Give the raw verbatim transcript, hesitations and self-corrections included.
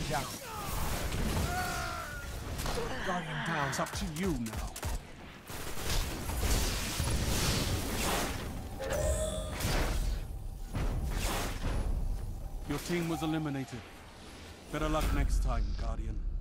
down. Guardian down. It's up to you now. Your team was eliminated. Better luck next time, Guardian.